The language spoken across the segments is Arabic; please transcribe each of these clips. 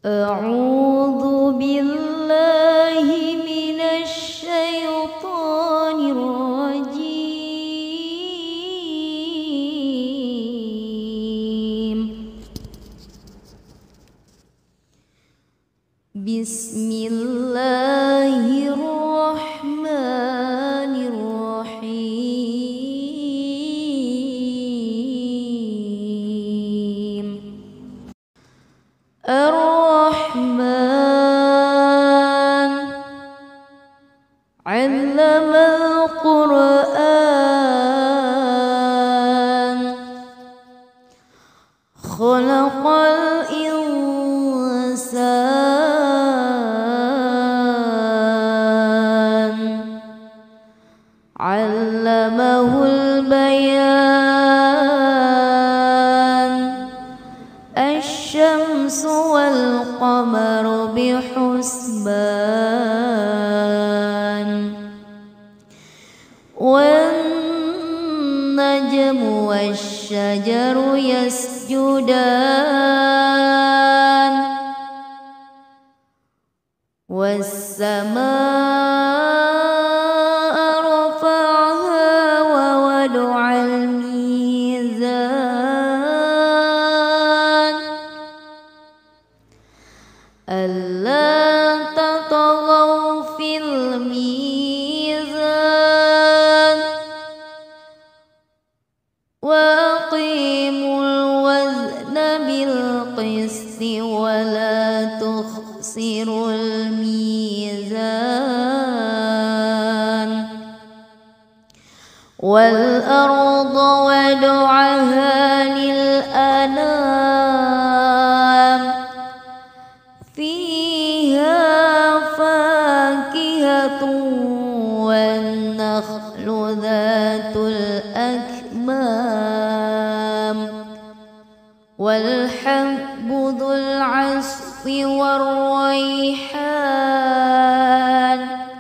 أعوذ بالله من الشيطان الرجيم. بسم الله الرحمن الرحيم. الرحمن علم القرآن خلق الإنسان علمه البيان. الشمس والقمر بحسبان والنجم والشجر يسجدان والسماء رفعها ووضع الميزان ألا تطغوا في الميزان وأقيموا الوزن بالقسط ولا تخسروا الميزان. والأرض وضعها للأنام فيها فاكهة والنخل ذات الأكمام والحب ذو العصف والريحان.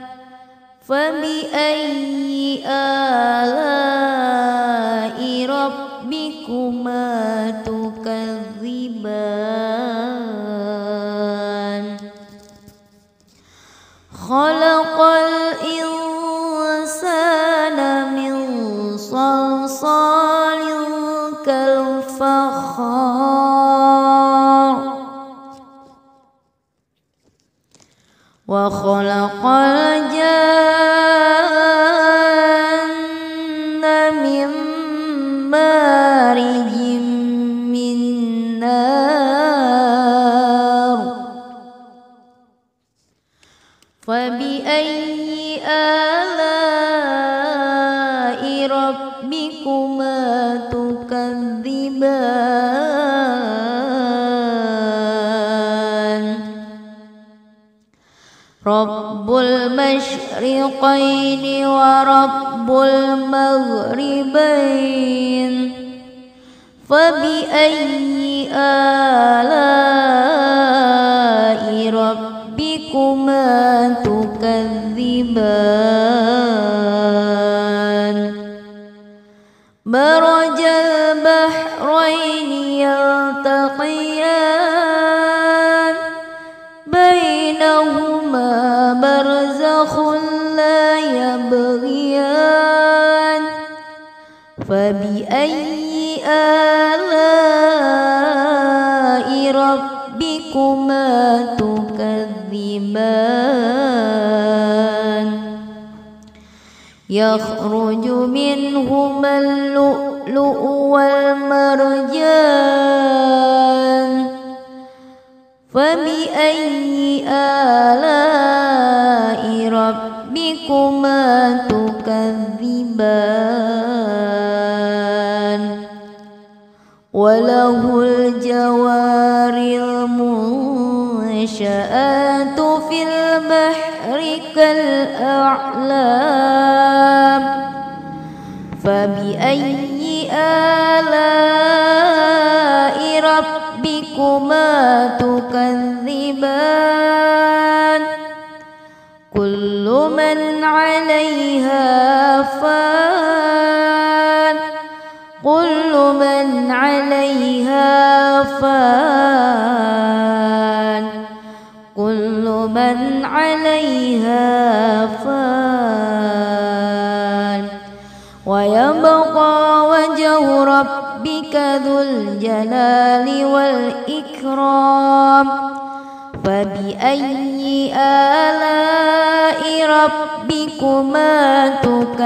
فبأي آلاء ربكما تكذبان؟ خلق الإنسان من صلصال كالفخار وخلق الجن من مارج من نار. فبأي آلاء ربكما تكذبان؟ رب المشرقين ورب المغربين. فبأي آلاء ربكما تكذبان؟ مرج البحرين يلتقيان بينهما برزخ لا يبغيان. فبأي آلاء ربكما تكذبان؟ يخرج منهما اللؤلؤ والمرجان. فبأي آلاء ربكما تكذبان؟ وله الجوار المنشآت في البحر كالأعلام. فبأي آلاء ربكما تكذبان؟ كل من عليها فان كل من عليها فان من عليها فان ويبقى وجه ربك ذو الجلال والإكرام فبأي آلاء ربكما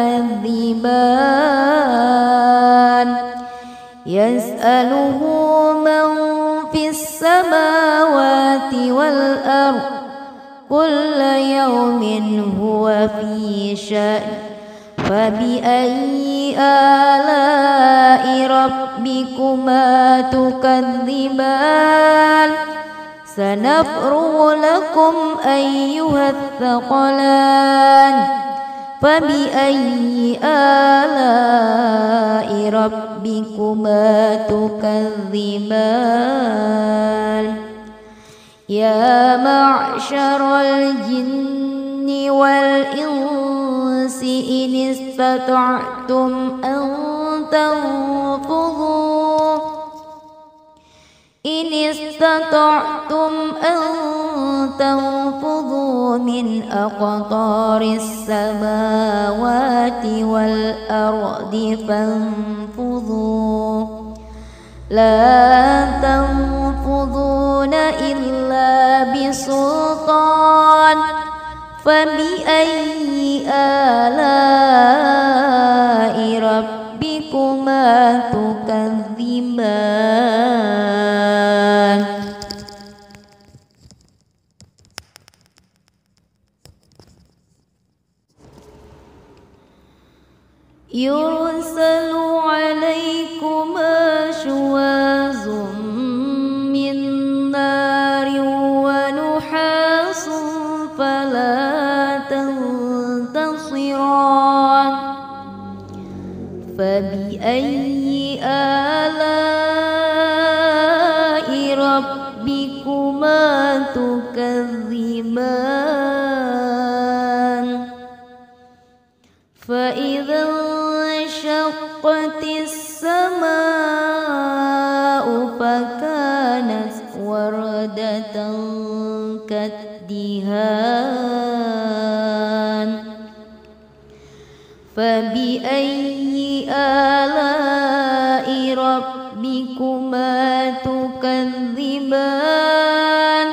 تكذبان يسأله من في السماوات والأرض كل يوم هو في شأن فبأي آلاء ربكما تكذبان سنفرغ لكم أيها الثقلان فبأي آلاء ربكما تكذبان يا معشر الجن والإنس إن استطعتم أن تنفذوا من أقطار السماوات والأرض فانفذوا لا تنفذون إلا بسلطان فبأي آلاء ربكما تكذبان يرسل عليكما شواظ من نار ونحاس فلا تنتصران فبأي آلاء ربكما تكذبان فإذا انشقت السماء فكانت وردة كالدهان فبأي آلاء ربكما تكذبان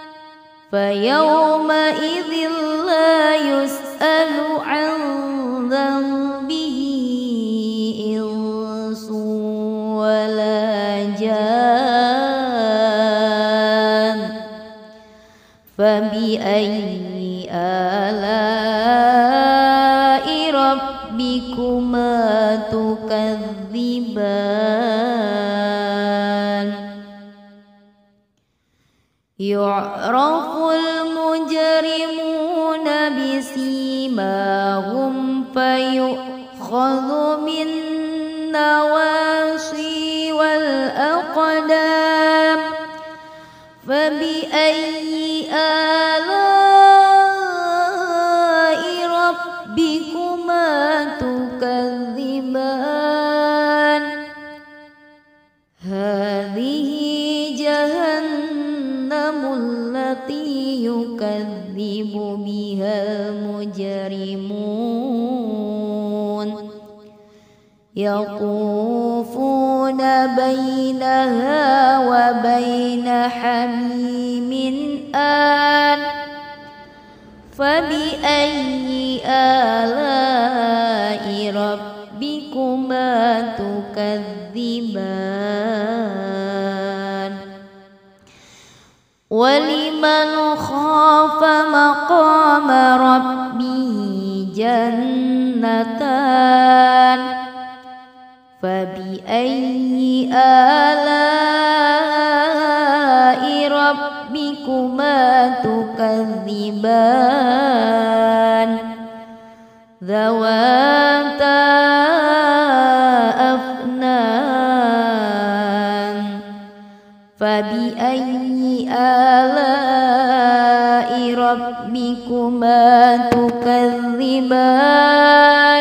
فيومئذ لا يسأل عن ذنبه إنس ولا جان فبأي آلاء ربكما تكذبان يعرف المجرمون بسيماهم فيؤخذ بالنواصي والأقدام فبأي آلاء ربكما تكذبان هذه جهنم التي يكذب بها المجرمون يطوفون بينها وبين حميم آن فبأي آلاء ربكما تكذبان ولمن خاف مقام ربه جنتان فبأي آلاء ربكما تكذبان ذواتا أفنان فبأي آلاء ربكما تكذبان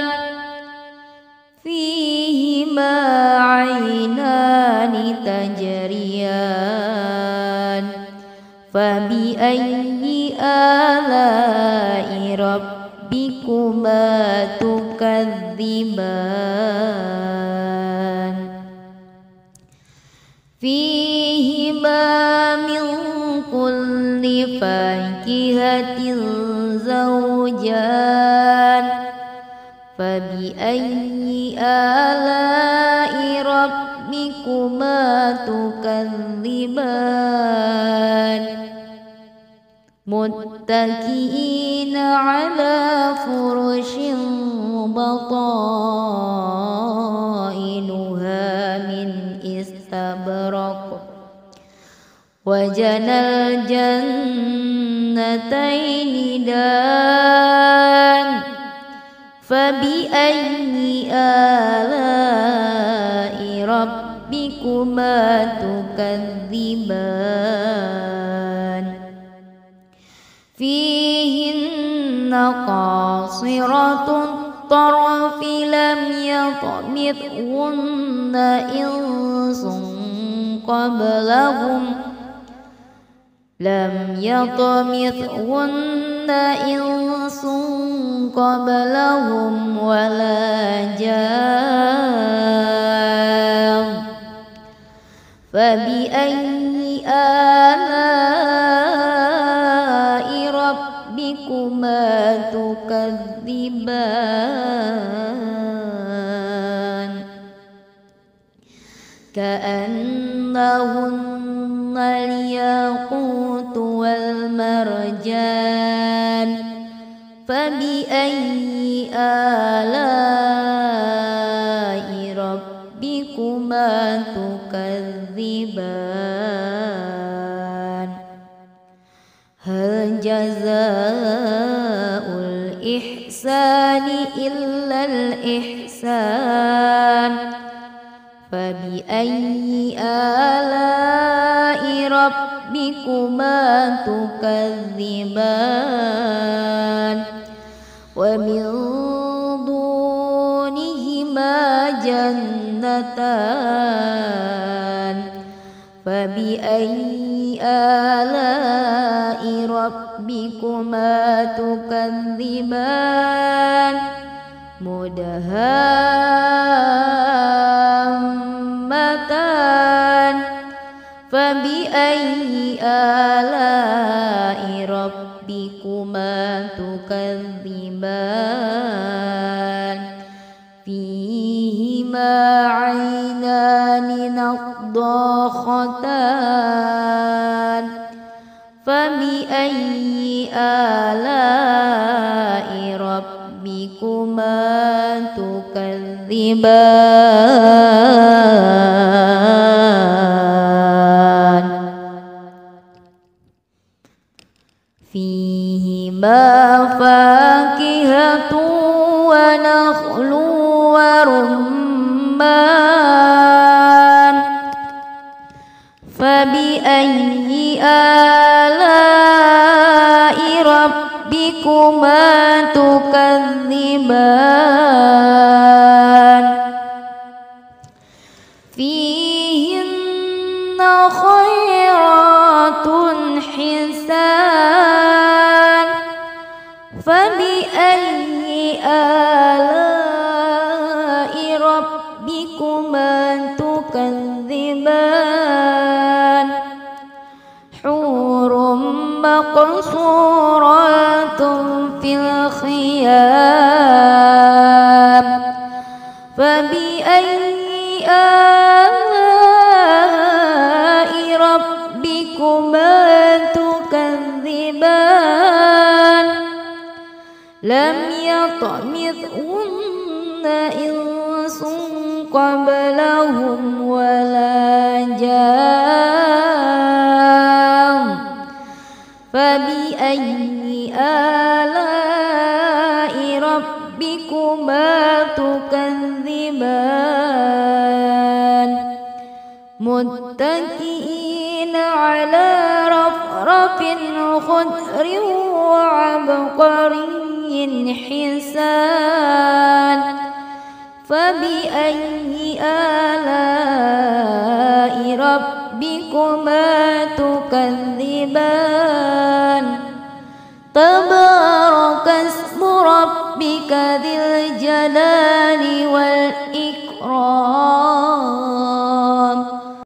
فيهما عينان تجريان فبأي آلاء ربكما تكذبان فيهما من كل فاكهة زوجان فبأي آلاء ربكما تكذبان متكئين على فرش بطائنها من استبرق وجنى الجنتين دان فبأي آلاء ربكما تكذبان فيهن قاصرات الطرف لم يطمثهن إنس قبلهم ولا جان فبأي آلاء ربكما تكذبان كأنهن الياقوت والمرجان فبأي آلاء ربكما تكذبان هل جزاء الإحسان إلا الإحسان فبأي آلاء ربكما تكذبان ومن دونهما جنتان فبأي آلاء ربكما تكذبان مدهامتان فبأي آلاء ربكما تكذبان فيهما عينان نضاختان فبأي آلاء ربكما تكذبان فيهما فاكهة ونخل ورمان فبأي آلاء ربكما تكذبان فيهن خيرات حسان فبأي آلاء ربكما تكذبان حور مقصورات في الخيام فبأي آلاء ربكما تكذبان لم يطمثهن إنس قبلهم ولا جان فبأي آلاء ربكما تكذبان متكئين على رفرف خضر وعبقري حسان فبأي آلاء ربكما ربكما تكذبان تبارك اسم ربك ذي الجلال والإكرام.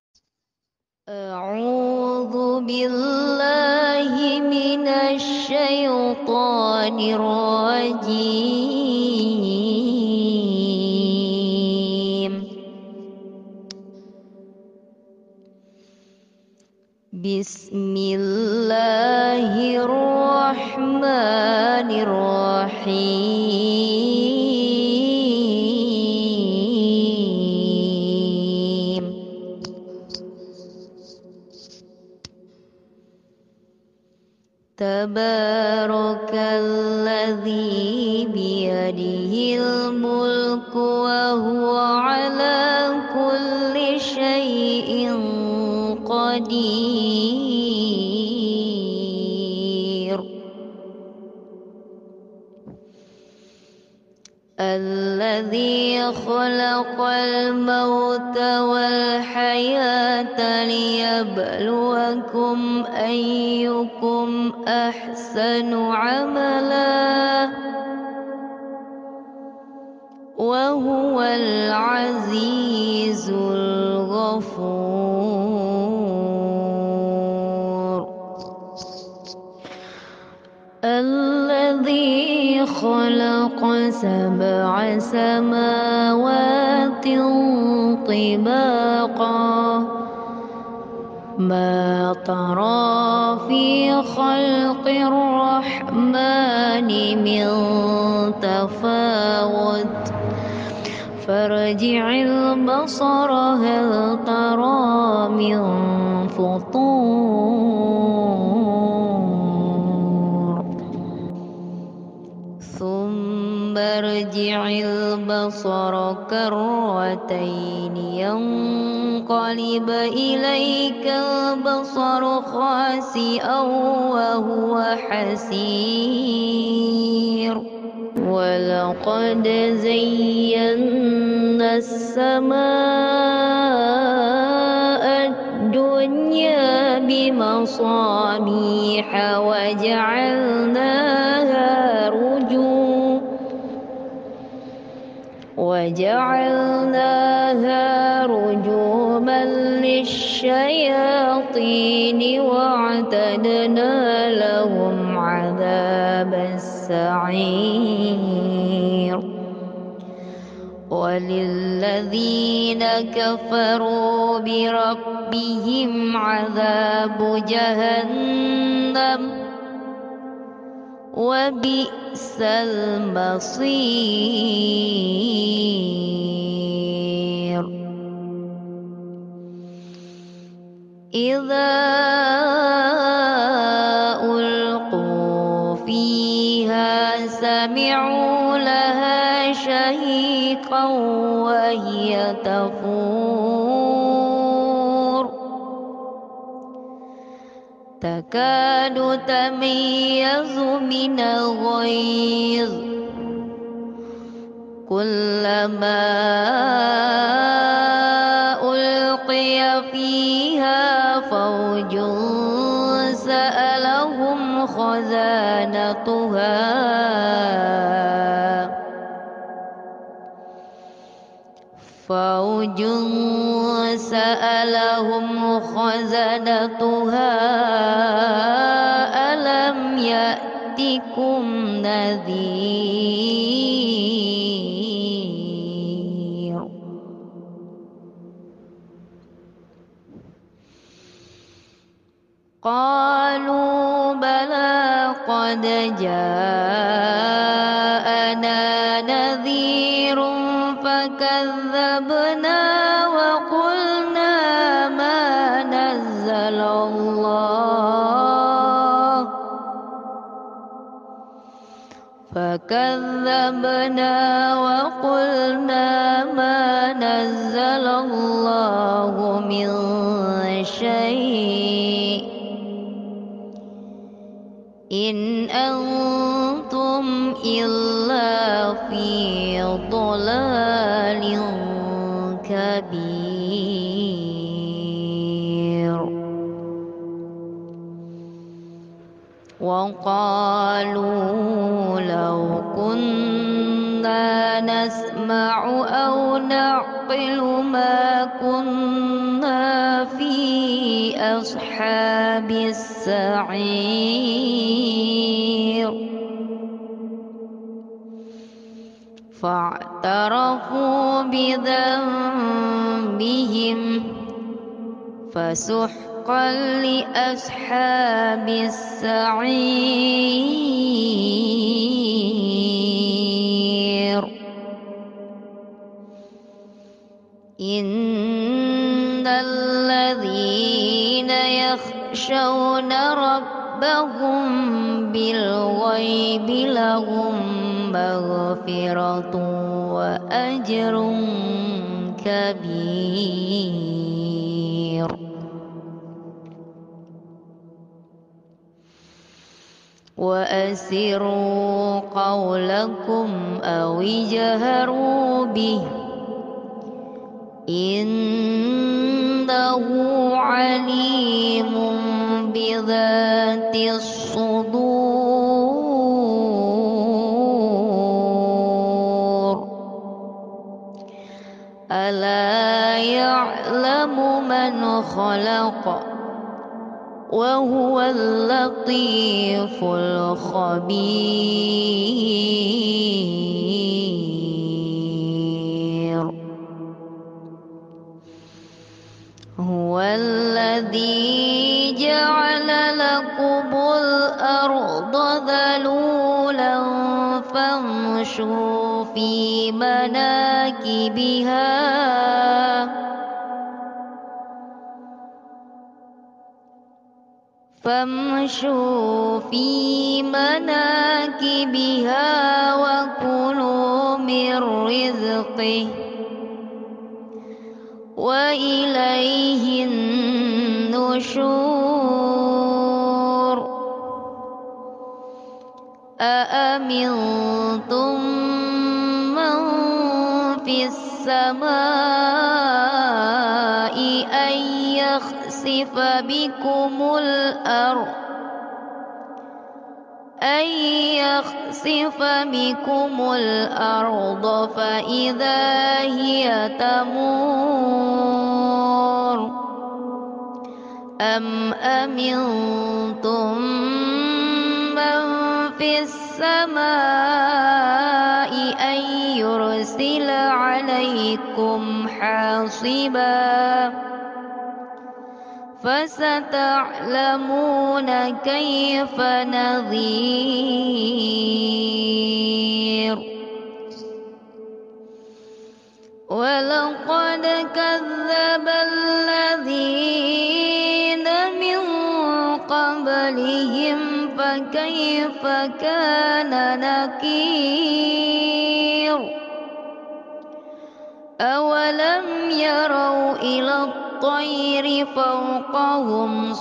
أعوذ بالله من الشيطان الرجيم. بسم الله الرحمن الرحيم. تبارك الذي بيده الملك وهو على كل شيء قدير. الذي خلق الموت والحياة ليبلوكم أيكم أحسن عملا وهو العزيز الغفور. الذي خلق 7 سماوات طباقا ما ترى في خلق الرحمن من تفاوت فارجع البصر هل ترى من فطور ثم ارجع البصر كرتين ينقلب إليك البصر خاسئا وهو حسير. ولقد زينا السماء الدنيا بمصابيح وجعلناها رجوما للشياطين واعتدنا لهم عذاب السعير. وللذين كفروا بربهم عذاب جهنم وبئس المصير. إذا ألقوا فيها سمعوا لها شهيقا وهي تفور تكاد تميز من الغيظ كلما ألقي فيها فوج سألهم خزنتها ألم يأتكم نذير. قالوا بلى قد جاءنا نذير فكذبنا وقلنا ما نزل الله من شيء إن أنتم إلا في ضلال كبير. وقالوا لو كنا نسمع أو نعقل ما كنا في أصحاب السعير فاعترفوا بذنبهم فسحقا لأصحاب السعير إن الذين يخشون ربهم بالغيب لهم مغفرة وأجر كبير وأسروا قولكم أو اجهروا به إنه عليم بذات الصدور ألا يعلم من خلق وهو اللطيف الخبير هو الذي جعل لكم الأرض ذلولا فامشوا في مناكبها وكلوا من رزقه وإليه النشور أأمنتم من في السماء أن يخسف بكم الأرض فإذا هي تمور أم أمنتم من في السماء أن يرسل عليكم حاصبا فستعلمون كيف نذير ولقد كذب الذين من قبلهم فكيف كان نكير أولم يروا إلى الطير فوقهم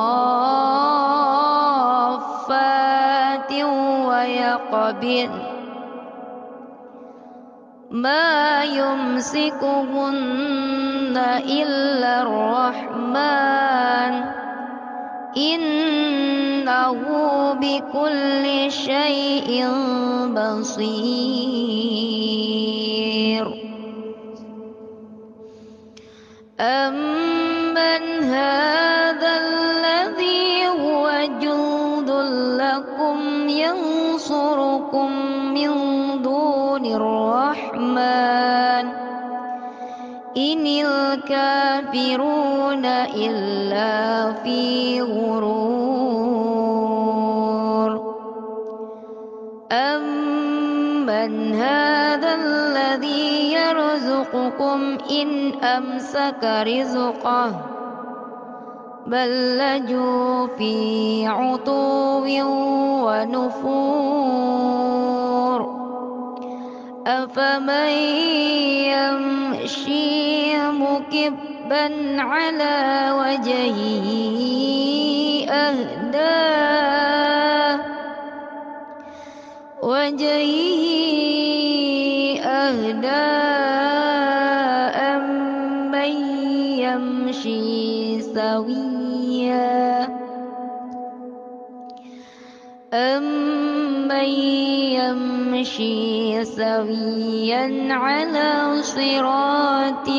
صافات ويقبضن ما يمسكهن إلا الرحمن إنه بكل شيء بصير أمن هذا الذي هو جند لكم ينصركم من دون الرحمن إن الكافرون إلا في غرور أمن هذا الذي يرزقكم إن أمسك رزقه بل لجوا في عتو ونفور أفمن يمشي مكبا على وجهه أهدى أمن يمشي سويا أَمَّن يَمْشِي سَوِيًّا عَلَى صِرَاطٍ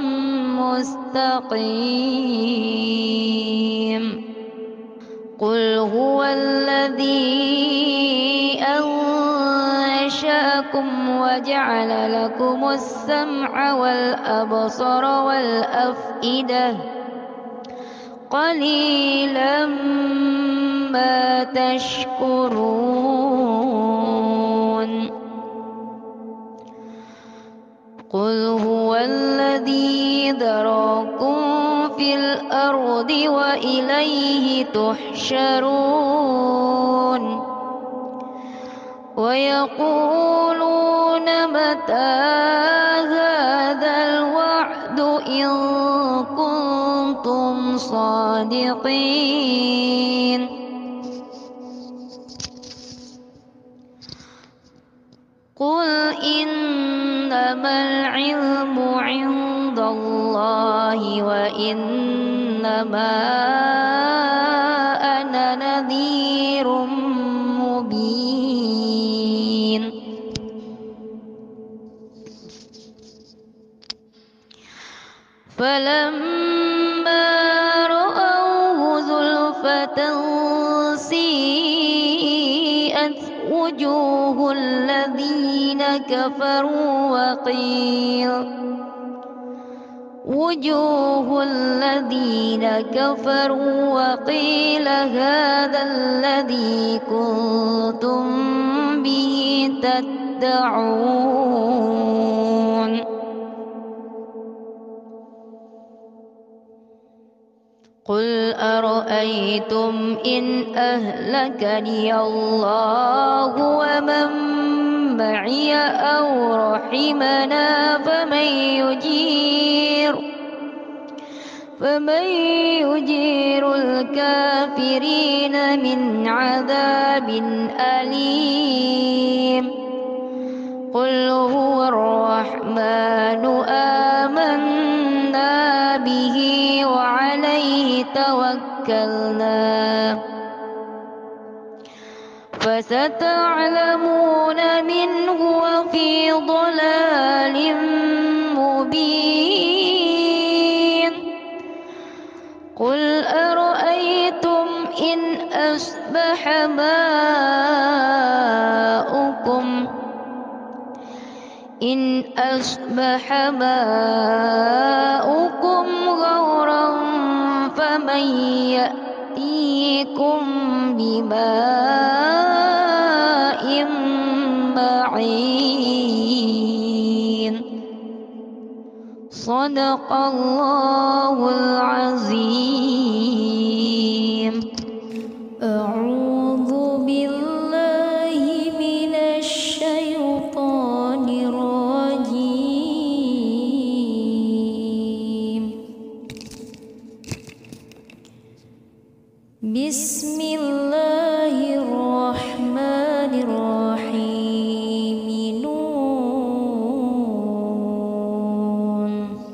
مُّسْتَقِيمٍ قُلْ هُوَ الَّذِي أَنشَأَكُمْ وَجَعَلَ لَكُمُ السَّمْعَ وَالْأَبْصَارَ وَالْأَفْئِدَةَ قَلِيلًا مَا تَشْكُرُونَ قُلْ هُوَ الَّذِي ذَرَأَكُمْ فِي الْأَرْضِ وَإِلَيْهِ تُحْشَرُونَ وَيَقُولُونَ مَتَىٰ هَٰذَا الْوَعْدُ إِن كُنتُمْ صَادِقِينَ قُلْ إِنَّمَا الْعِلْمُ عِندَ اللَّهِ وَإِنَّمَا أَنَا نَذِيرٌ مُّبِينٌ فَلَمَّا رَأَوْهُ زُلْفَةً سِيئَتْ وُجُوهُ الَّذِينَ كَفَرُوا وَقِيلَ هَٰذَا الَّذِي كُنتُم بِهِ تَدَّعُونَ قُلْ أَرَأَيْتُمْ إِنْ أَهْلَكَنِيَ اللَّهُ وَمَن مَّعِيَ أَوْ رَحِمَنَا فَمَن يُجِيرُ الْكَافِرِينَ مِنْ عَذَابٍ أَلِيمٍ قُلْ هُوَ الرَّحْمَٰنُ آمَنَّا بِهِ وَعَلَيْهِ تَوَكَّلْنَا فَسَتَعْلَمُونَ مَنْ هُوَ فِي ضَلَالٍ مُّبِينٍ قُلْ أَرَأَيْتُمْ إِنْ أَصْبَحَ مَاؤُكُمْ غَوْرًا فَمَن يَأْتِيكُم بِمَاءٍ مَّعِينٍ صَدَقَ اللَّهُ الْعَظِيمُ أعوذ بالله من الشيطان الرجيم بسم الله الرحمن الرحيم نون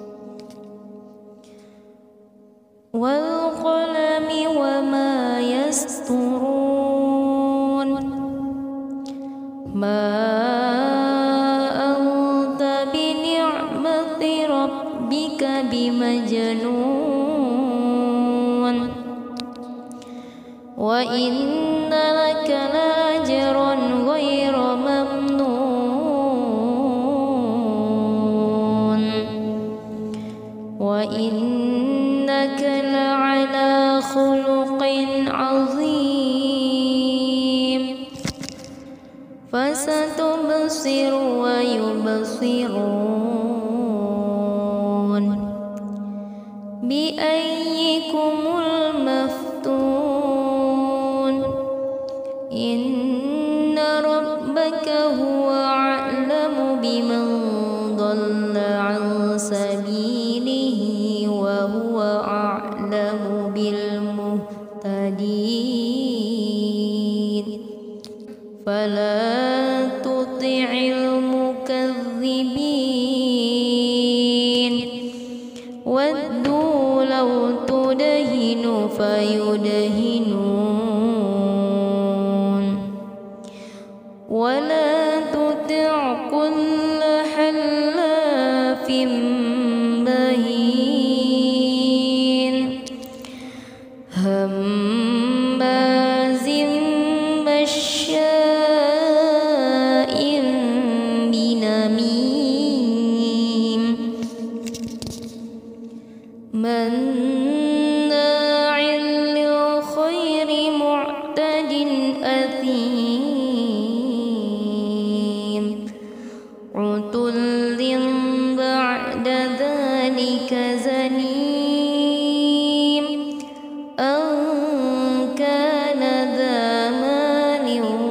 والقلم وما يسطرون ما أنت بنعمة ربك بمجنون وإن لك لأجرا غير ممنون وإنك لعلى خلق عظيم فستبصر ويبصرون بأيكم المفتون إن ربك هو أعلم بمن ضل عن سبيله وهو أعلم بالمهتدين فلا تطع المكذبين ودوا لو تدهن فيدهنون ولا تطع كل حلاف مهين هماز مشاء بنميم مناع للخير معتد أثيم عتل بعد ذلك زنيم أن كان ذا مال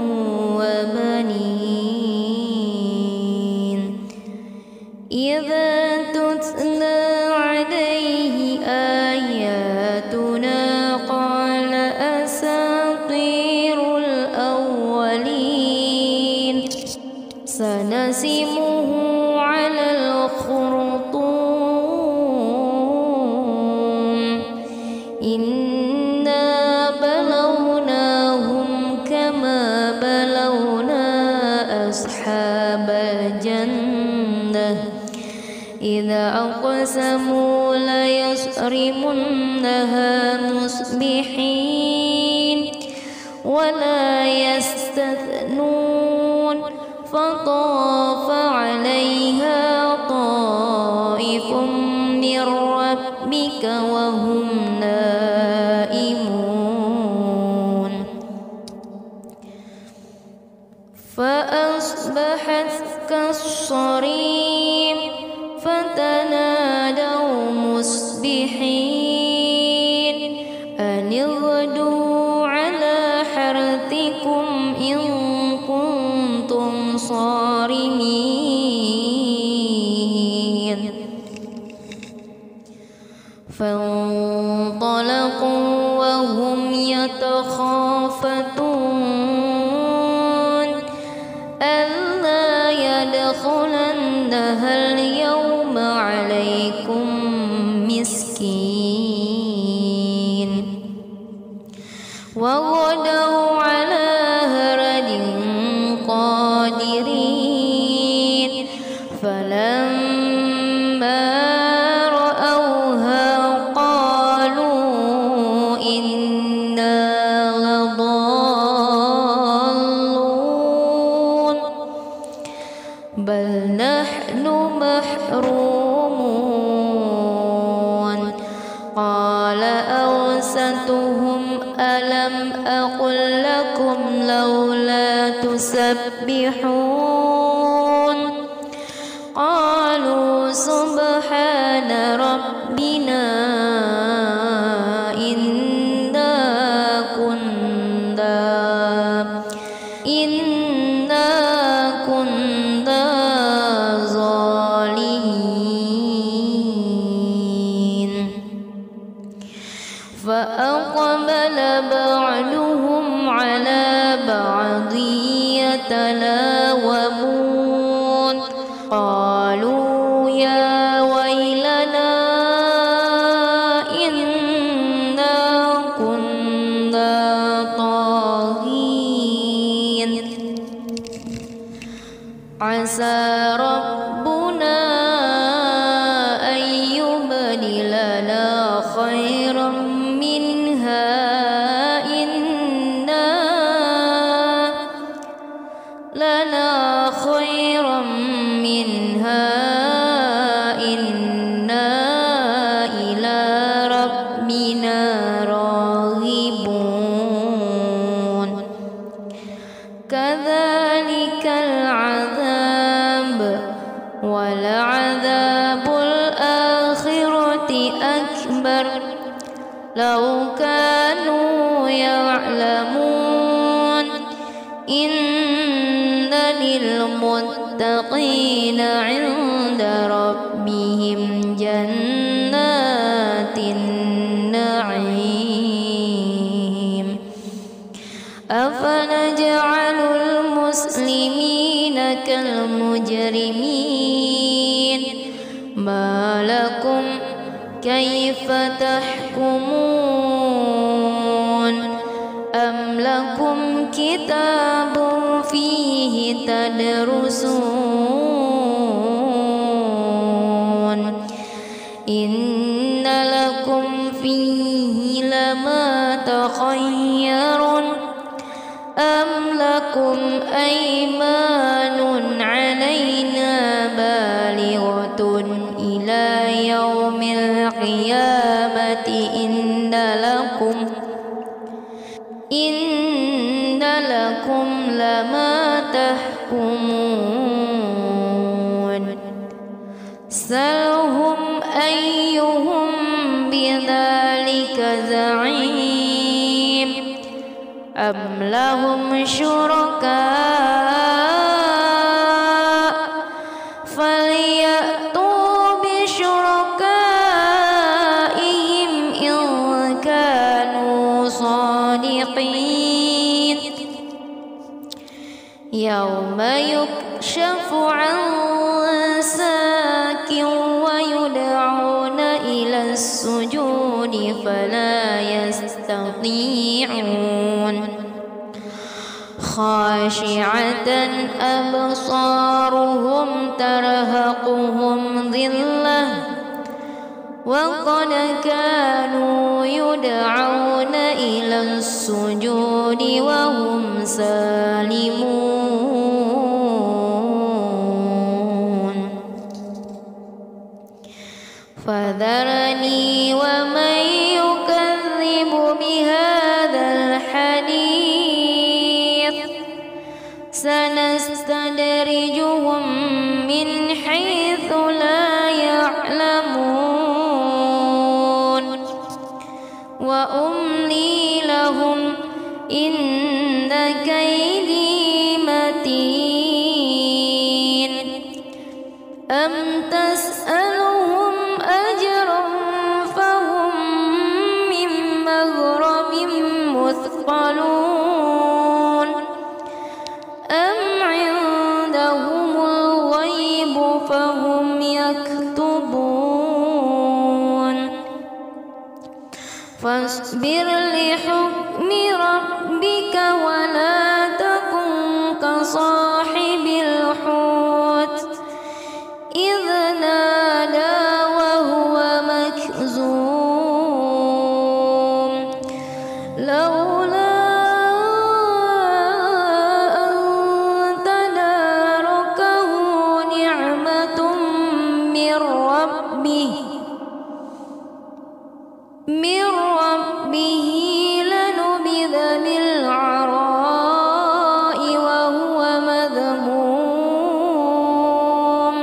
وبنين إذا تتلى عليه آياتنا قال أساطير الأولين سنسمه على الخرطوم إنا بلوناهم كما بلونا أصحاب الجنة إذا أقسموا ليصرمنها مصبحين ولا يستثنون فطاف عليها طائف من ربك وهم نائمون فأصبحت كالصريم فتنادوا مصبحين أن اغدوا على حرثكم إن كنتم صارمين فانطلقوا وهم يتخافتون ألا يدخلنها اليوم عليكم مسكين وغدوا على هرد قادرين فلما رأوها قالوا إنا لضالون بل نحن محرومون قال أوسطهم ألم أقل لكم لولا تسبحون قالوا سبحان ربنا إنا كنا ظالمين فأقبل بعضهم على بعض يتلاومون قالوا يا ويلنا إنا كنا طاغين عسى ربنا أن يبدلنا خيرا منها إنا إلى ربنا راغبون كذلك العذاب ولعذاب الآخرة أكبر لو كانوا يعلمون إن للمتقين عند ربهم جنات النعيم أفنجعل المسلمين كالمجرمين ما لكم كيف تحكمون أم لكم كتاب فيه تدرسون إن لكم فيه لما تخيرون أم لكم أيمان علينا بالغة إلى يوم القيامة إن لكم لما تحكمون سلهم أيهم بذلك زعيم أم لهم شركاء فليأتوا بشركائهم إن كانوا صادقين يوم يكشف عن ساك ويدعون إلى السجود فلا يستطيعون خاشعة أبصارهم ترهقهم ذلة وقد كانوا يدعون إلى السجود وهم سالمون فذرني ومن يكذب بهذا الحديث سنستدرجهم من حيث لا يعلمون وأملي لهم إن كيدي متين أم تسألهم أجرا فهم من مغرم مثقلون أم عندهم الغيب فهم يكتبون فاصبر لحكم ربك ولا تكن كصاحب الحوت إذ نادى وهو مكظوم لولا أن تداركه نعمة من ربه لنبذ بالعراء وهو مذموم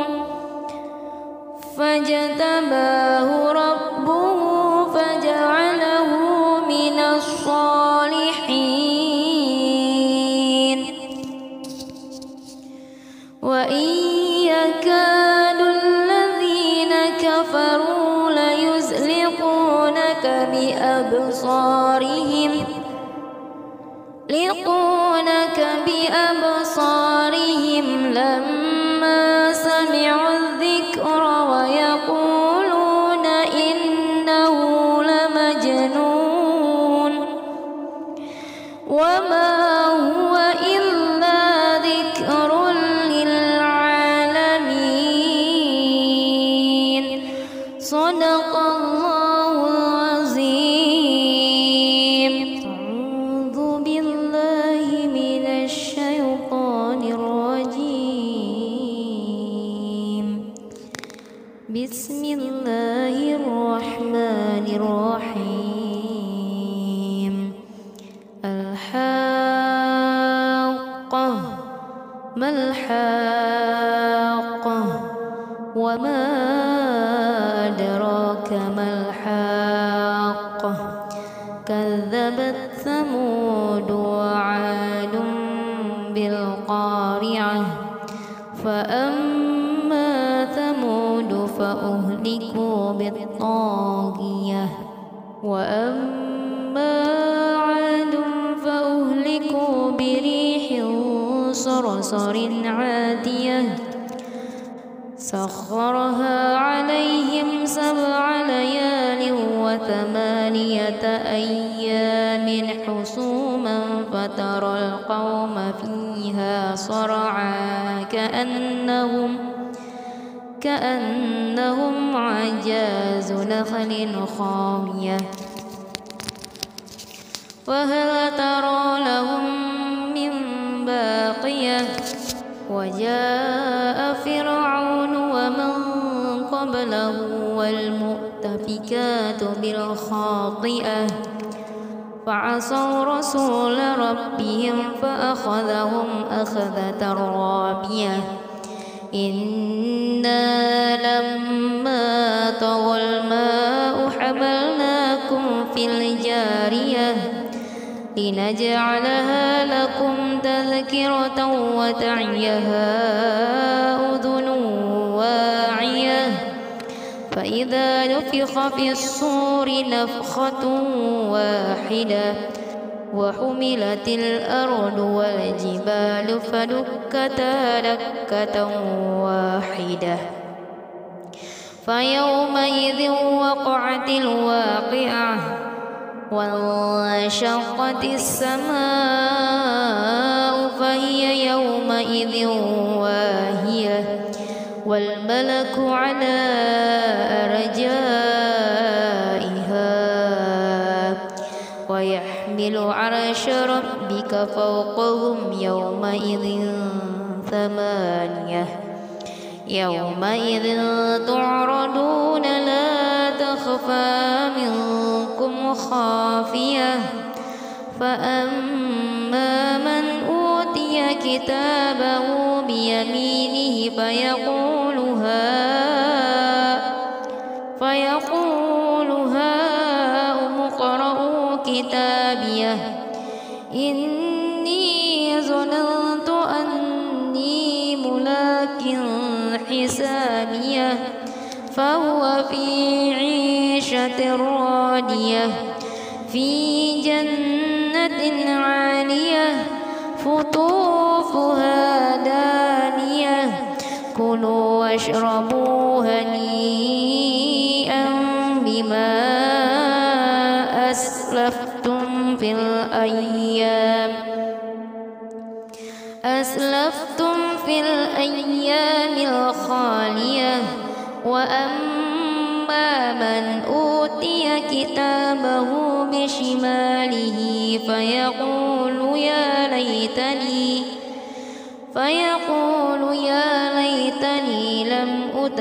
فاجتباه ربه فجعله من الصالحين وإن يكاد الذين كفروا ليزلقونك بأبصارهم لما سمعوا الذكر ويقولون إنه لمجنون وما هو إلا ذكر للعالمين صدق الله العظيم أعوذ بالله من الشيطان الرجيم بسم الله الرحمن الرحيم الحاقة ما الحاقة وما أدراك ما الحاقة كذبت ثمود وعاد بالقارعة فأما ثمود فأهلكوا بالطاغية وأما عاد فأهلكوا بريح صرصر عاتية سخرها عليهم 7 ليال و8 أيام حسوما فترى القوم فيها صرعى كأنهم أعجاز نخل خاوية فهل ترى لهم من باقية وجاء فرعون ومن قبله والمؤتفكات بالخاطئة فعصوا رسول ربهم فأخذهم أخذة رابية إنا لما طغى الماء حملناكم في الجارية لنجعلها لكم تذكرة وتعيها أذن واعية فإذا نفخ في الصور نفخة واحدة وحملت الأرض والجبال فدكتا دكة واحدة فيومئذ وقعت الواقعة وانشقت السماء فهي يومئذ واهية والملك على أرجائها ويحمل عرش ربك فوقهم يومئذ ثمانية يومئذ تعرضون لا تخفى منكم خافية فأما من أوتي كتابه بيمينه فيقول هاؤم اقرءوا كتابيه إني ظننت أني ملاق حسابيه فهو في عيشة راضية في جنة عالية قطوفها دانية كلوا واشربوا هنيئا بما أسلفتم في الأيام الخالية وأما من أوتي كتابه بشماله فيقول يا ليتني لم أوت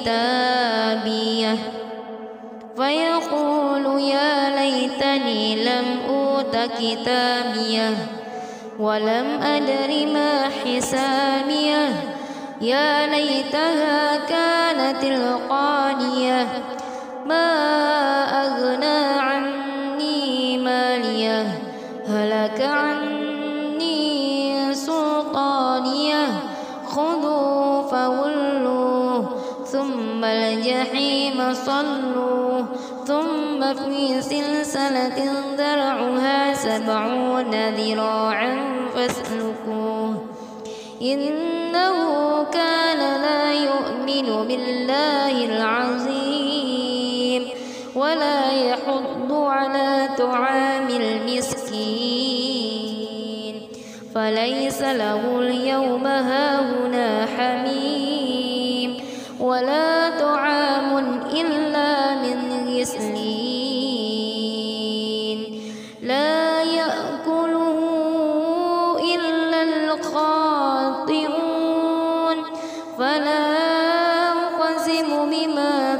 كتابيه ولم أدر ما حسابيه يا ليتها كانت القاضية ما أغنى عني ماليه هلك عني سلطانيه خذوه فغلوه ثم الجحيم صلوه ثم في سلسلة ذرعها 70 ذراعا فاسلكوه إنه كان لا يؤمن بالله العظيم ولا يحض على طعام المسكين فليس له اليوم هاهنا حميم ولا طعام إلا من غسلين لا يأكله إلا الخاطئون فلا أقسم بما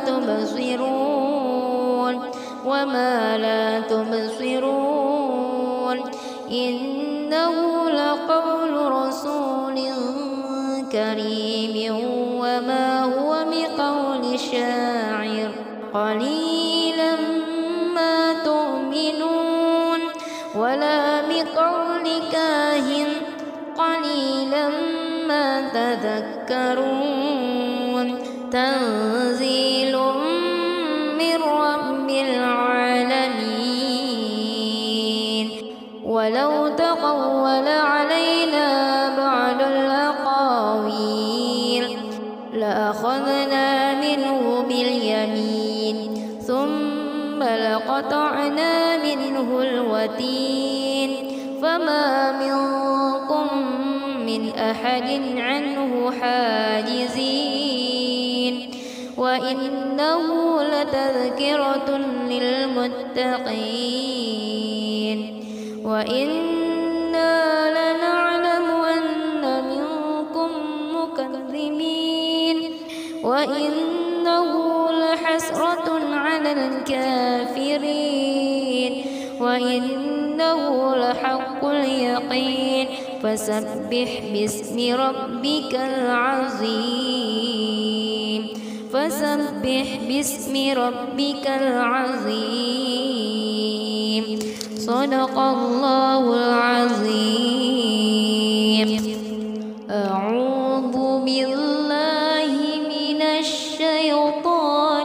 تبصرون وما لا تبصرون إنه لقول رسول كريم وما هو بقول شاعر قليلا ما تؤمنون ولا بقول كاهن قليلا ما تذكرون تنزيل من رب العالمين ولو تقول علينا بعض الأقاويل لأخذنا منه باليمين ثم لقطعنا منه الوتين فما أحد عنه حاجزين وإنه لتذكرة للمتقين وإنا لنعلم أن منكم مكذبين وإنه لحسرة على الكافرين وإنه لحق اليقين فسبح باسم ربك العظيم فسبح باسم ربك العظيم صدق الله العظيم. أعوذ بالله من الشيطان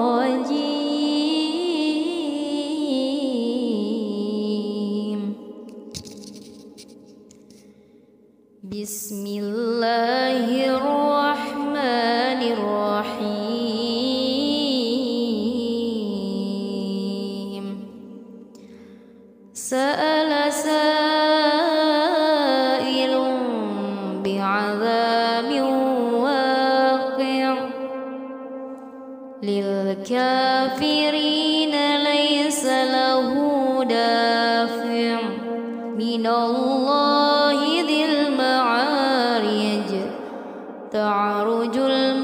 الرجيم. بسم الله الرحمن الرحيم. سأل سائل بعذاب واقع للكافرين ليس له دافع من الله ذي المعارج تعرج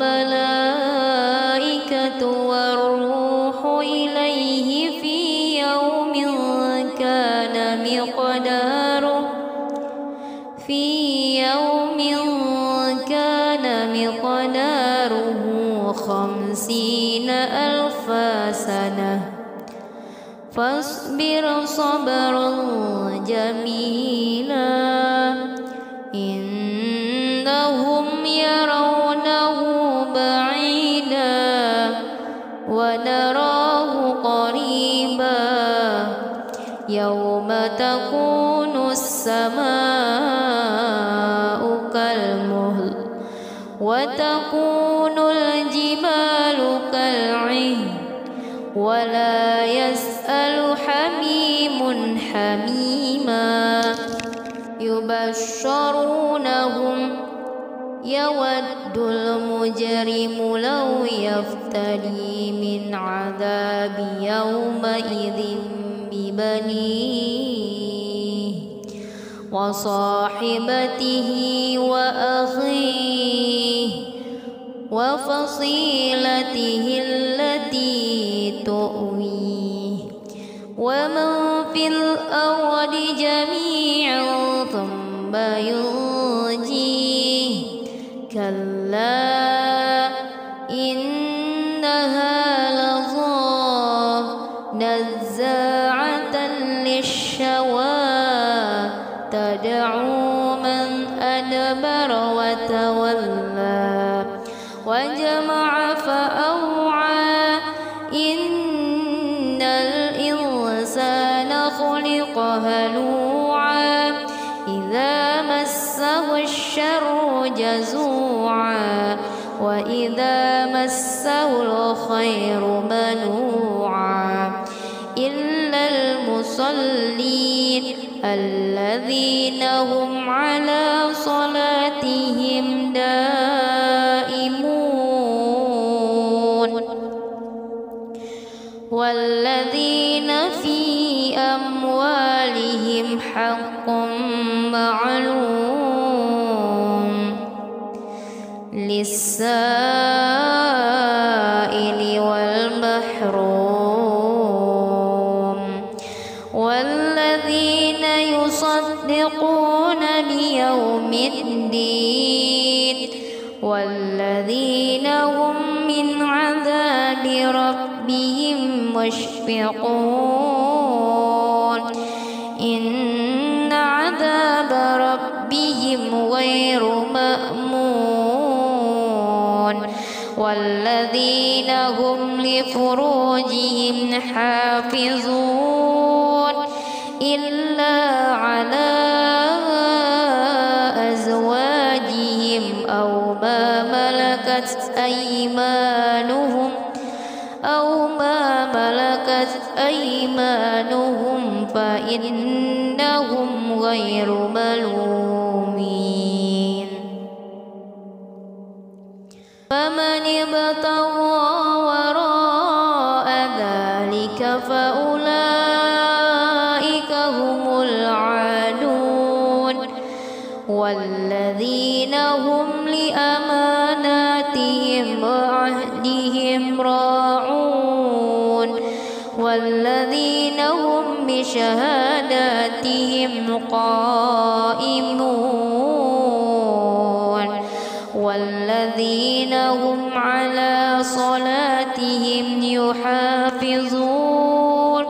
الملائكة والروح إليه في يوم كان مقداره 50,000 سنة فاصبر صبرا جميلا إنهم يرونه بعيدا ونراه قريبا يوم تكون السماء كالمهل وتكون الجبال كالعهن ولا يسأل حميم حميما يبشرونهم يود المجرم لو يفتدي من عذاب يومئذ ببنيه وصاحبته وأخيه وفصيلته التي تؤويه ومن في الأرض جميعا ثم ينجيه كلا إنها لظى نزاعة للشوى تدعو من أدبر وتولى وجمع فأوعى إن الإنسان خلق هلوعا إذا مسه الشر جزوعا وإذا مسه الخير منوعا إلا المصلين الذين هم على صلاتهم دائمون والذين في أموالهم حق معلوم للسائل والمحروم والذين يصدقون بيوم الدين والذين هم من عذاب ربهم مشفقون إن عذاب ربهم غير مأمون والذين هم لفروجهم حافظون إلا على أزواجهم أو ما ملكت أيمانهم فإنهم غير ملومين. والذين هم لأماناتهم وعهدهم راعون والذين هم بشهاداتهم قائمون والذين هم على صلاتهم يحافظون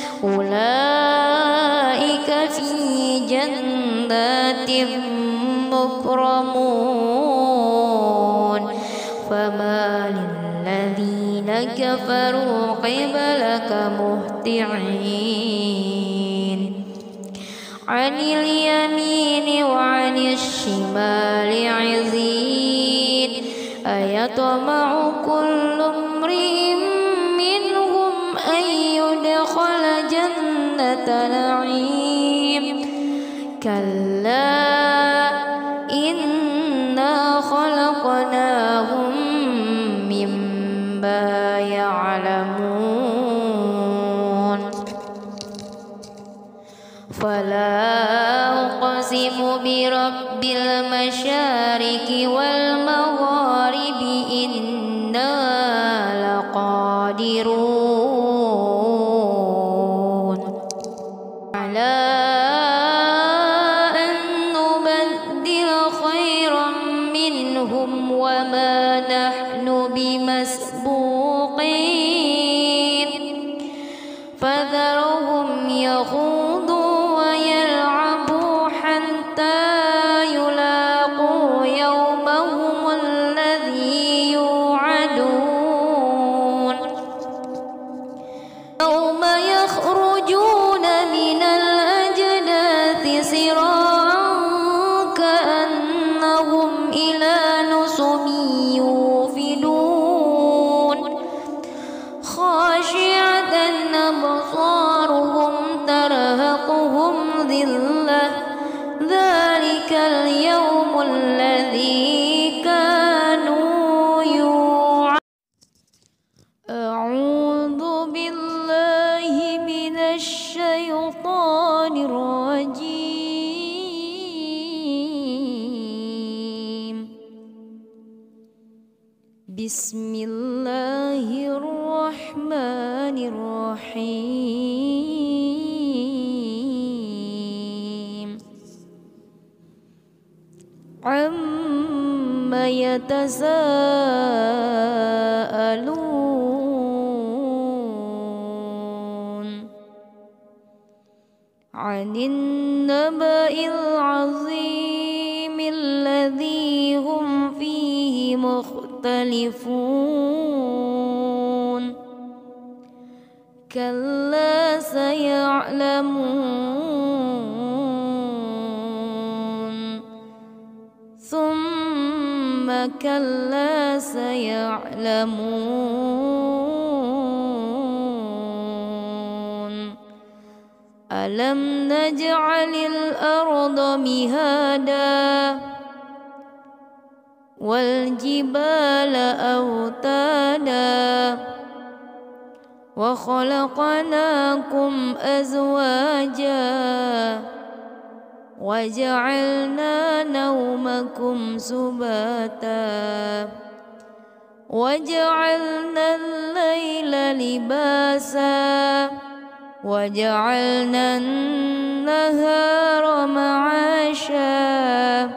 أولئك في جنات مكرمون فما للذين كفروا قبلك مهطعين عن اليمين وعن الشمال عزين أيطمع كل امرئ منهم أن يدخل جنة نعيم كلا إنا خلقناهم مما يعلمون فلا أقسم برب المشارق والمغارب إنا لقادرون على أن نبدل خيرا منهم وما نحن بمسبوقين فذرهم يخوضوا ويلعبوا حتى يلاقوا يومهم الذي يوعدون يوم يخرجون من الأجداث سراعا كأنهم إلى نصب يوفدون خاشعة أبصارهم ترهقهم ذلة ذلك اليوم الذي كانوا يوعدون أعوذ بالله من الشيطان الرجيم بسم الله الرحمن الرحيم عما يتساءلون عن النبأ العظيم الذي هم فيه مختلفون كلا سيعلمون ثم كلا سيعلمون ألم نجعل الأرض مهادا والجبال أوتادا وخلقناكم أزواجا وجعلنا نومكم سباتا وجعلنا الليل لباسا وجعلنا النهار معاشا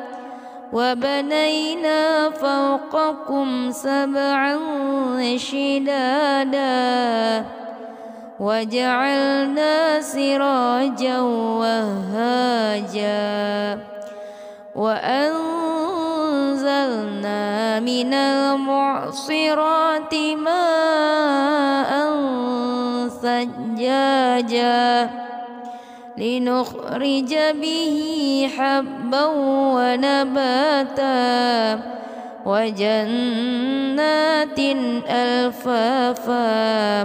وبنينا فوقكم سبعا شدادا وجعلنا سراجا وهاجا وأنزلنا من المعصرات ماء ثجاجا لنخرج به حبا ونباتا وجنات ألفافا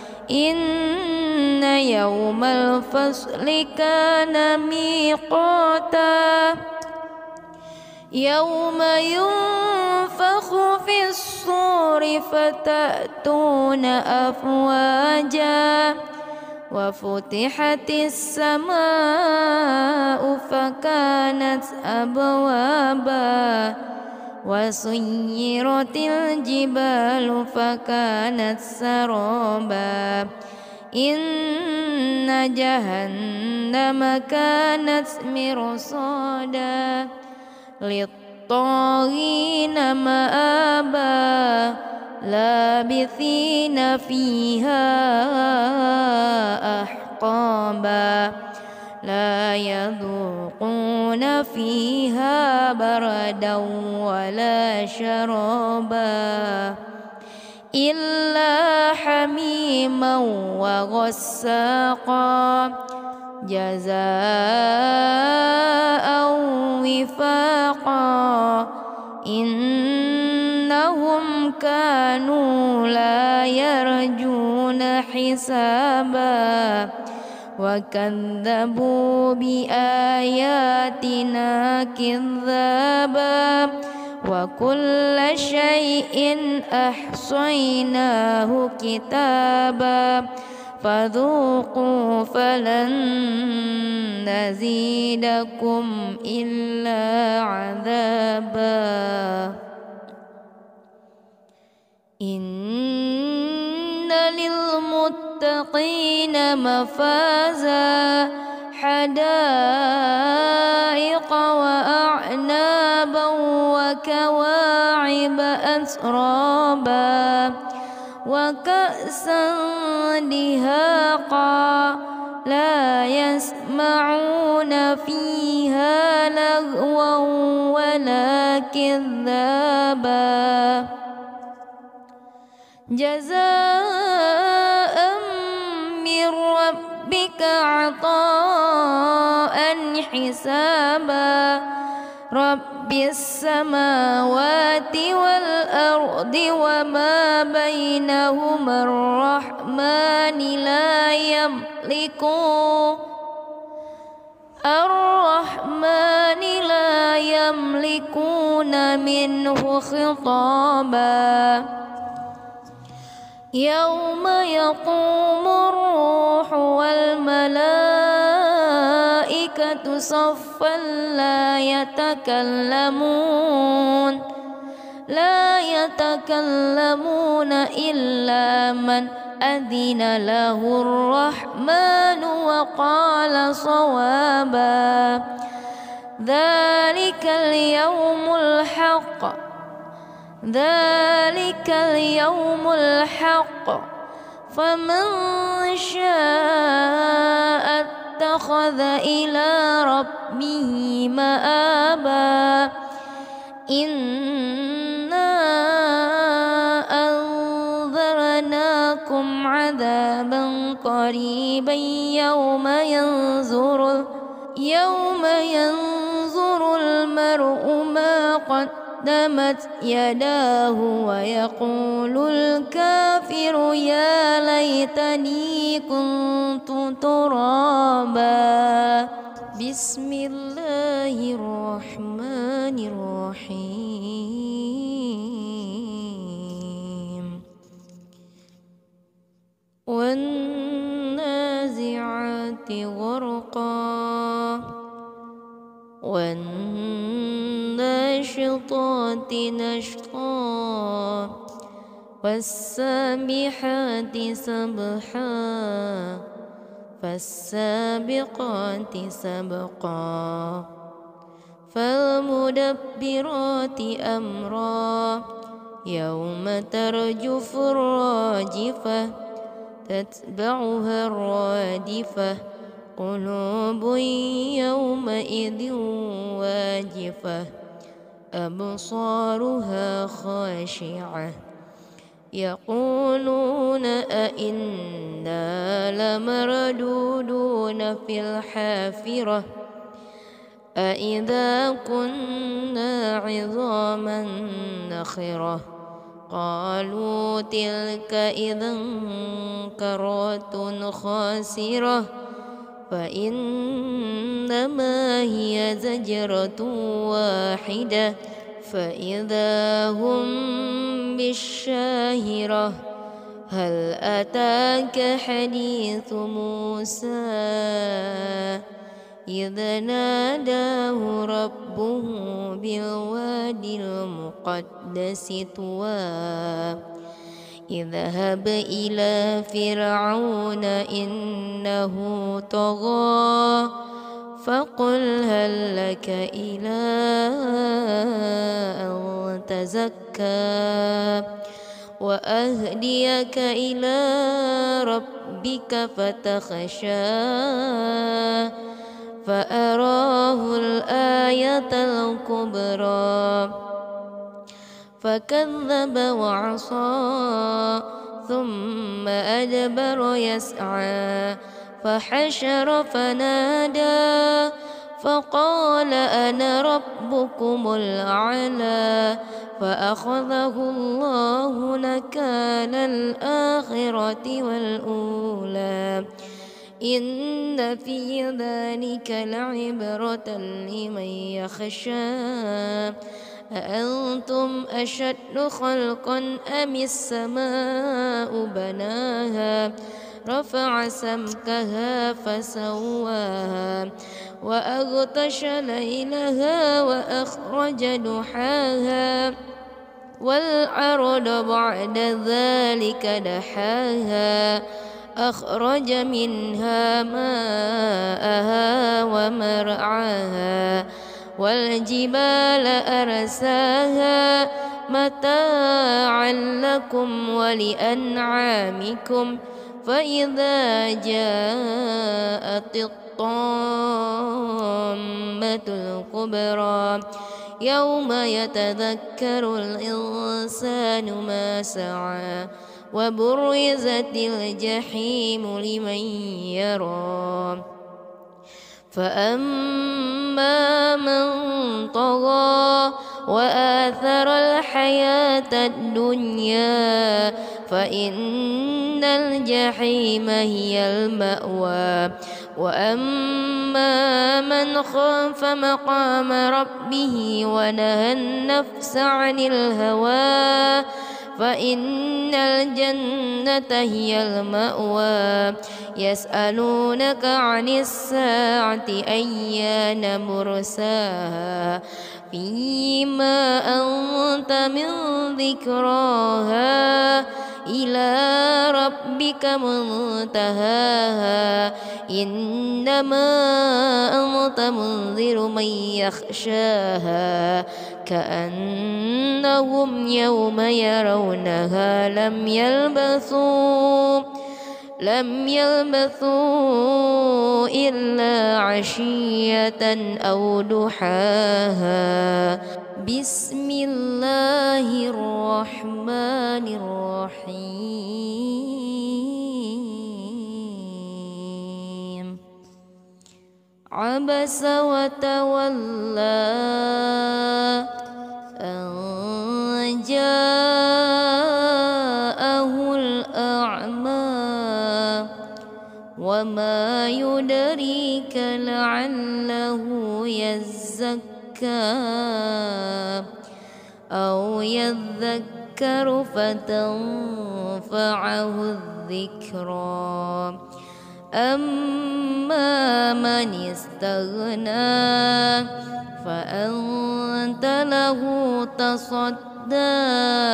إن يوم الفصل كان ميقاتا يوم ينفخ في الصور فتأتون أفواجا وفتحت السماء فكانت أبوابا وسيرت الجبال فكانت سرابا إن جهنم كانت مرصادا للطاغين مآبا لابثين فيها أحقابا لا يذوقون فيها بردا ولا شرابا إلا حميما وغساقا جزاء وفاقا إنهم كانوا لا يرجون حسابا وكذبوا بآياتنا كذابا وكل شيء أحصيناه كتابا فذوقوا فلن نزيدكم إلا عذابا إن للمتقين مفازا حدائق وأعنابا وكواعب أترابا وكأسا دهاقا لا يسمعون فيها لغوا ولا كذابا جزاء من ربك عطاء حسابا رب السماوات والأرض وما بينهما الرحمن لا يملكون منه خطابا يوم يقوم الروح والملائكة صفا لا يتكلمون إلا من أذن له الرحمن وقال صوابا ذلك اليوم الحق فمن شاء اتخذ إلى ربه مآبا إنا أنذرناكم عذابا قريبا يوم ينظر المرء ما قدمت يداه ويقول الكافر يا ليتني كنت ترابا بسم الله الرحمن الرحيم والنازعات غرقا والناشطات نشطا والسابحات سبحا فالسابقات سبقا فالمدبرات أمرا يوم ترجف الراجفة تتبعها الرادفة قلوب يومئذ واجفة أبصارها خاشعة يقولون أئنا لمردودون في الحافرة أئذا كنا عظاما نخرة قالوا تلك إذا كرة خاسرة فإنما هي زجرة واحدة فإذا هم بالشاهرة هل أتاك حديث موسى إذ ناداه ربه بالوادي المقدس طوى اذهب إلى فرعون إنه طغى فقل هل لك إلى أن تزكى وأهديك إلى ربك فتخشى فأراه الآية الكبرى فكذب وعصى ثم أدبر يسعى فحشر فنادى فقال أنا ربكم الأعلى فأخذه الله نكال الآخرة والأولى إن في ذلك لعبرة لمن يخشى أأنتم أشد خلقا أم السماء بناها رفع سمكها فسواها وأغطش ليلها وأخرج ضحاها والأرض بعد ذلك دحاها أخرج منها ماءها ومرعاها والجبال أرساها متاعا لكم ولأنعامكم فإذا جاءت الطامة الكبرى يوم يتذكر الإنسان ما سعى وبرزت الجحيم لمن يرى فأما من طغى وآثر الحياة الدنيا فإن الجحيم هي المأوى وأما من خاف مقام ربه ونهى النفس عن الهوى فإن الجنة هي المأوى يسألونك عن الساعة أيان مرساها فيما أنت من ذكراها إلى ربك منتهاها إنما أنت منذر من يخشاها كأنهم يوم يرونها لم يلبثوا إلا عشية أو ضحاها بسم الله الرحمن الرحيم عبس وتولى أن جاءه الأعمى وما يدريك لعله يزكى أو يذكر فتنفعه الذكرى أما من استغنى فأنت له تصدى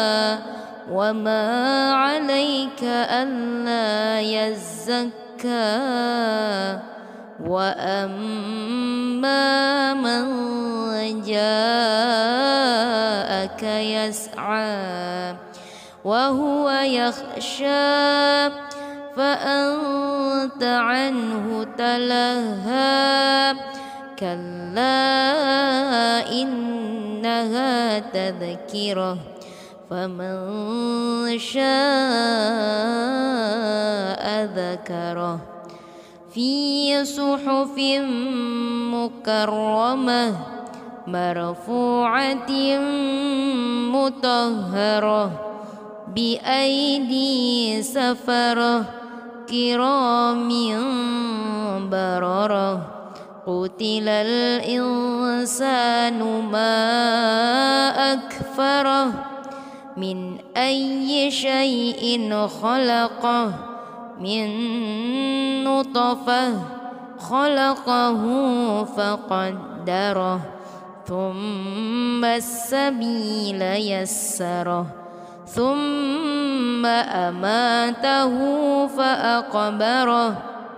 وما عليك ألا يزكى وأما من جاءك يسعى وهو يخشى فأنت عنه تلهى كلا إنها تذكرة فمن شاء ذكره في صحف مكرمة مرفوعة مطهرة بأيدي سفرة كرام بررة قتل الإنسان ما أكفره من أي شيء خلقه من نطفة خلقه فقدره ثم السبيل يسره ثم أماته فأقبره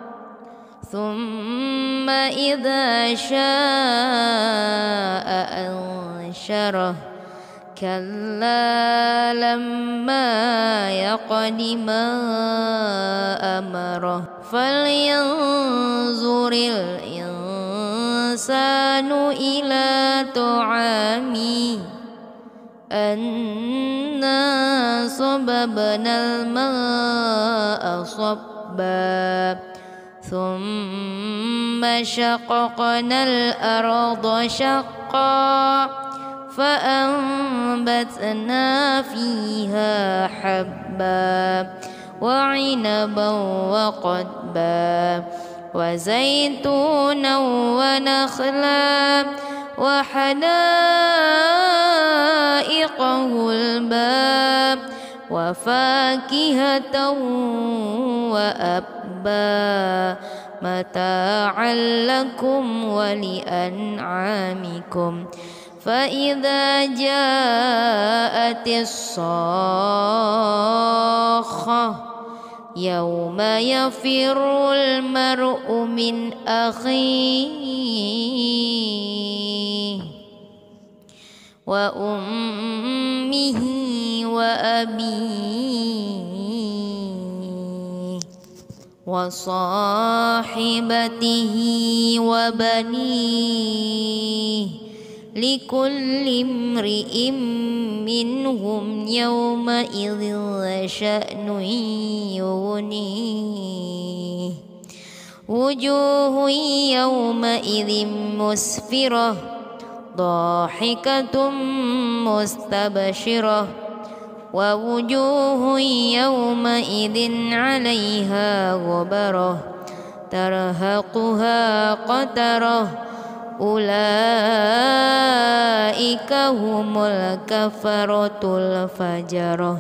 ثم إذا شاء أنشره كلا لما يقض ما أمره فلينظر الإنسان إلى طعامه أنا صببنا الماء صبا ثم شققنا الأرض شقا فأنبتنا فيها حبا وعنبا وقضبا وزيتونا ونخلا وحدائق غلبا وفاكهة وأبا متاعا لكم ولأنعامكم فإذا جاءت الصاخة يوم يفر المرء من أخيه وأمه وأبيه وصاحبته وبنيه لكل امرئ منهم يومئذ شأن يغنيه وجوه يومئذ مسفرة ضاحكة مستبشرة ووجوه يومئذ عليها غبرة ترهقها قترة أولئك هم الكفرة الفجرة.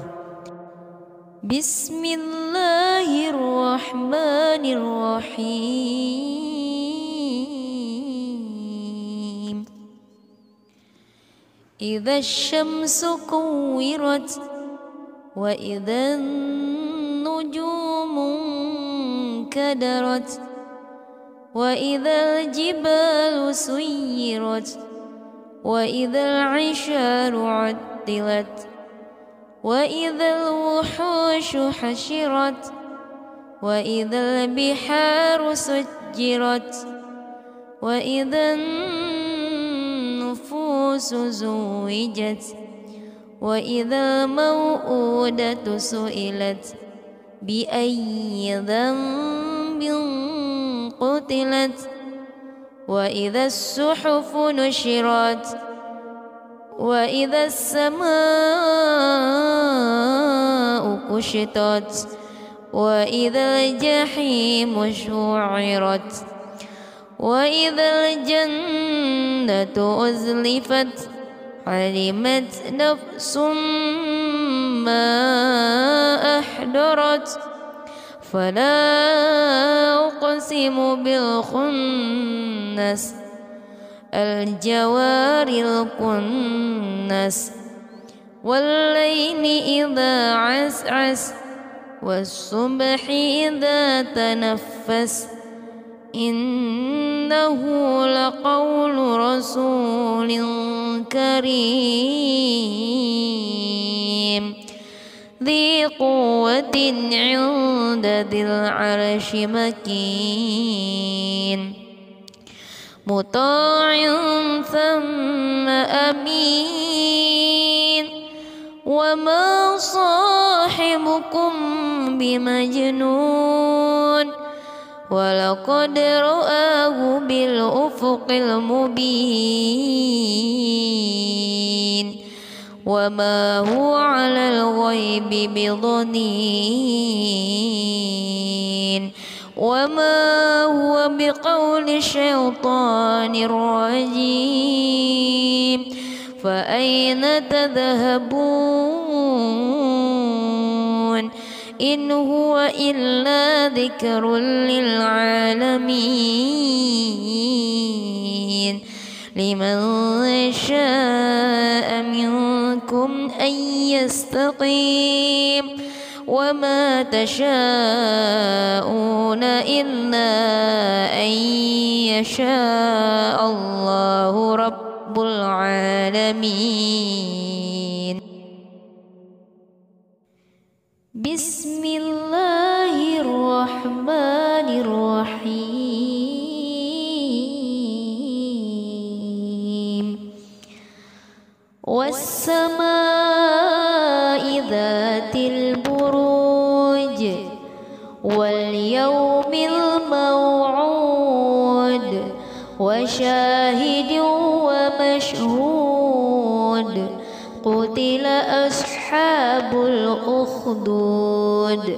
بسم الله الرحمن الرحيم إذا الشمس كورت وإذا النجوم انكدرت وإذا الجبال سيرت وإذا العشار عطلت وإذا الوحوش حشرت وإذا البحار سجرت وإذا النفوس زوجت وإذا الموءودة سئلت بأي ذنب قتلت وإذا الصحف نشرت وإذا السماء كشطت وإذا الجحيم شعرت وإذا الجنة أزلفت علمت نفس ما أحضرت فلا أقسم بالخنس الجوار الكنس والليل إذا عسعس والصبح إذا تنفس إنه لقول رسول كريم ذي قوة عند ذي العرش مكين مطاع ثم أمين وما صاحبكم بمجنون ولقد رآه بالأفق المبين وما هو على الغيب بضنين وما هو بقول شيطان رجيم فأين تذهبون إن هو إلا ذكر للعالمين لمن شاء منكم أن يستقيم وما تشاءون إلا أن يشاء الله رب العالمين. بسم الله الرحمن الرحيم والسماء ذات البروج واليوم الموعود وشاهد ومشهود قتل أصحاب الأخدود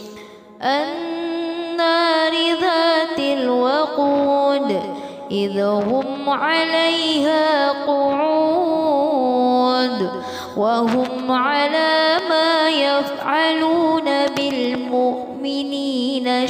النار ذات الوقود إذ هم عليها قعود وهم على ما يفعلون بالمؤمنين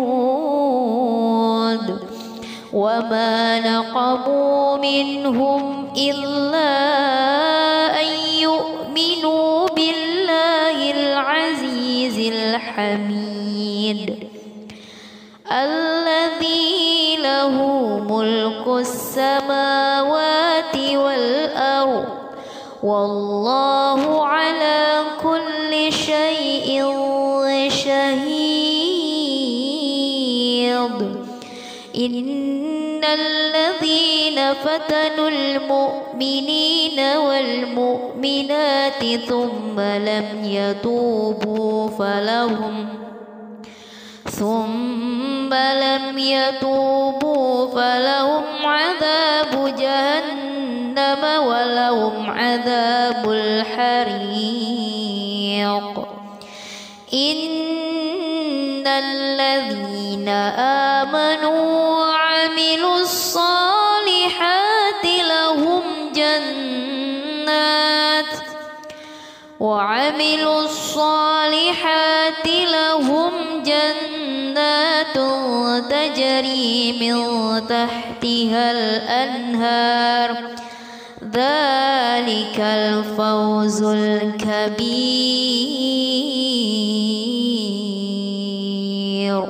شهود وما نقموا منهم إلا أن يؤمنوا بالله العزيز الحميد الذي له ملك السماوات والأرض والله على كل شيء شهيد. إن الذين فتنوا المؤمنين والمؤمنات ثم لم يتوبوا فلهم عذاب جهنم ولهم عذاب الحريق. إن الذين آمنوا وعملوا الصالحات لهم جنات تجري من تحتها الأنهار ذلك الفوز الكبير.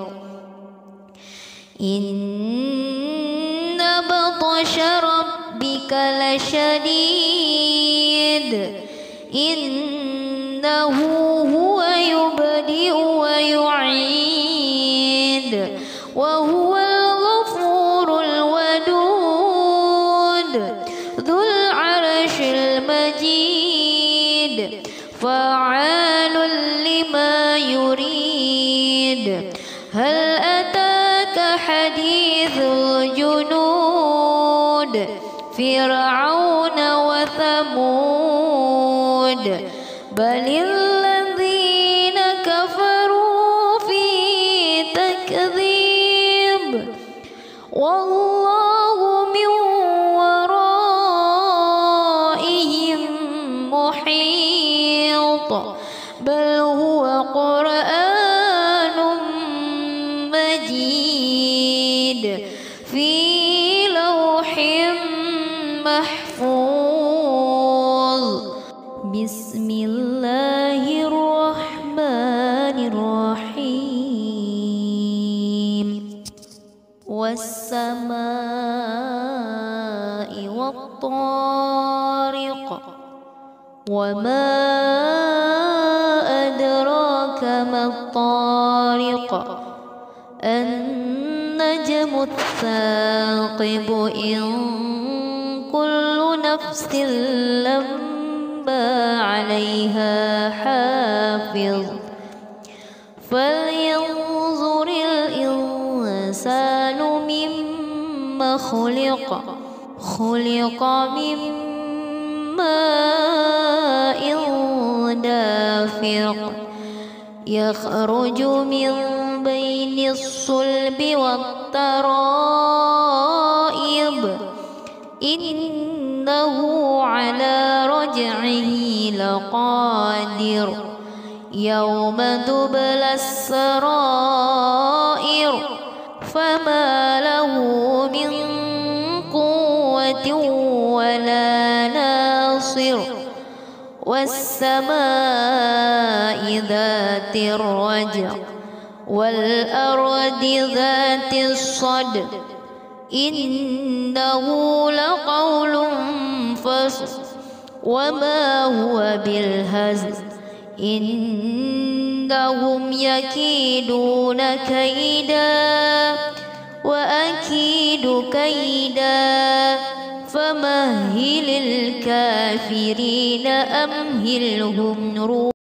إن بطش ربك لشديد إنه هو يبدئ ويعيد وهو الغفور الودود ذو العرش المجيد فعال لما يريد. هل أتاك حديث الجنود فرعون وثمود بل الذين كفروا في تكذيب والله من ورائهم محيط بل هو قرآن مجيد في لوح محفوظ. بسم الله الرحمن الرحيم والسماء والطارق وما أدراك ما الطارق النجم الثاقب إن كل نفس لما عليها حافظ فلينظر الإنسان مما خلق من ماء دافق يخرج من بين الصلب والترائب إنه على رجعه لقادر يوم تبلى السرائر فما له من قوة ولا ناصر والسماء ذات الرجع والأرض ذات الصدع إنه لقول فصل وما هو بالهزل إنهم يكيدون كيدا وأكيد كيدا فمهل الكافرين أمهلهم